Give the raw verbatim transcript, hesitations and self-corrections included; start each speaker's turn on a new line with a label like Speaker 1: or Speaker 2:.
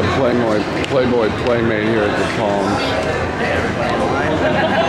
Speaker 1: uh, Playboy, Playboy Playmate here at the Palms.